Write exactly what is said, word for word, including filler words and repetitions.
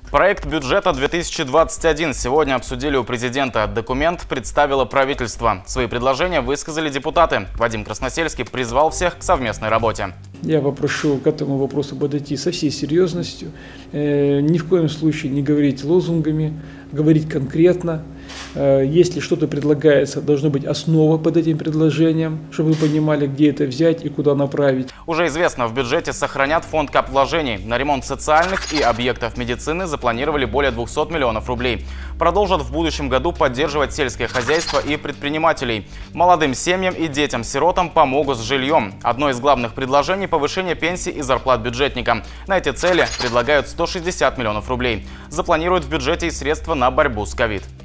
Проект бюджета две тысячи двадцать один сегодня обсудили у президента. Документ представило правительство. Свои предложения высказали депутаты. Вадим Красносельский призвал всех к совместной работе. Я попрошу к этому вопросу подойти со всей серьезностью. Э, ни в коем случае не говорить лозунгами, говорить конкретно. Э, если что-то предлагается, должна быть основа под этим предложением, чтобы вы понимали, где это взять и куда направить. Уже известно, в бюджете сохранят фонд капвложений. На ремонт социальных и объектов медицины запланировали более двухсот миллионов рублей. Продолжат в будущем году поддерживать сельское хозяйство и предпринимателей. Молодым семьям и детям-сиротам помогут с жильем. Одно из главных предложений – повышение пенсий и зарплат бюджетникам. На эти цели предлагают сто шестьдесят миллионов рублей. Запланируют в бюджете и средства на борьбу с ковид.